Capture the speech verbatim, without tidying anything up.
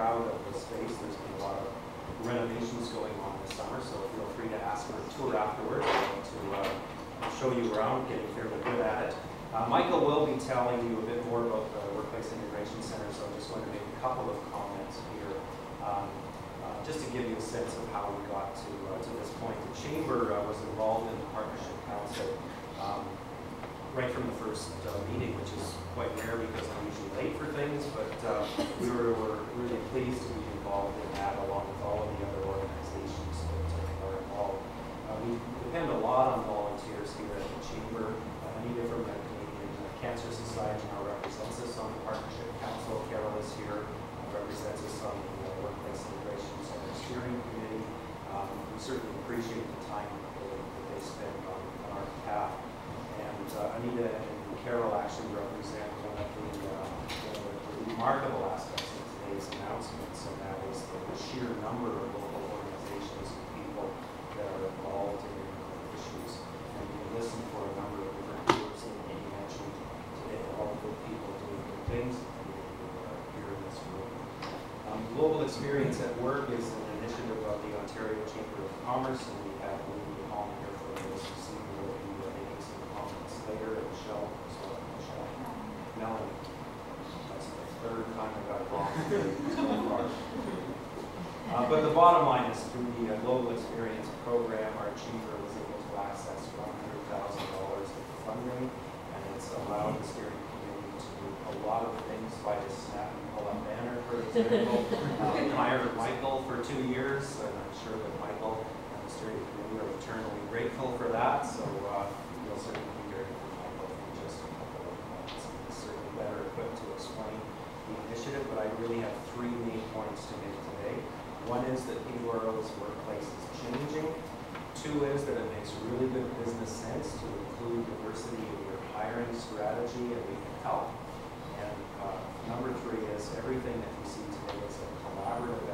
proud of the space. There's been a lot of renovations going on this summer, so feel free to ask for a tour afterwards. I'm going to uh, show you around, getting fairly good at it. Uh, Michael will be telling you a bit more about the Workplace Integration Center, so I'm just going to make a couple of comments here, um, uh, just to give you a sense of how we got to, uh, to this point. The Chamber uh, was involved in the Partnership Council um, right from the first uh, meeting, which is quite rare because I'm usually late for things, but uh, we were, were really pleased to be involved in that along with all of the other organizations that uh, are involved. Uh, we depend a lot on volunteers here at the Chamber. Uh, Anita from the Canadian Cancer Society now represents us on the Partnership Council. Carol is here, uh, represents us on the uh, Workplace Integration Center Steering Committee. Um, we certainly appreciate the time that they, that they spend on, on our behalf. And uh, Anita and Carol actually represent one of the, uh, one of the remarkable aspects of today's announcements, and that is the, the sheer number of local organizations and people that are involved in issues. And you can listen for a number of different groups that you mentioned today, all good people doing good things uh, here in this room. Um, Global Experience at Work is an initiative of the Ontario Chamber of Commerce, and we have Lee Holm here for this to see who will be uh, making some comments later, and Michelle as well. Michelle. Melanie. That's the third time I got it wrong so far. Uh, but the bottom line is through the uh, Global Experience program, our chamber was able to access one hundred thousand dollars of funding, and it's allowed the steering committee to do a lot of things by just snap and pull up banner, for example. um, hired Michael for two years, and I'm sure that Michael and the steering committee are eternally grateful for that, so uh, you'll certainly be hearing from Michael in just a couple of months. He's certainly better equipped to explain the initiative, but I really have three main points to make today. One is that Peterborough's workplace is changing. Two is that it makes really good business sense to include diversity in your hiring strategy, and we can help. And uh, number three is everything that you see today is a collaborative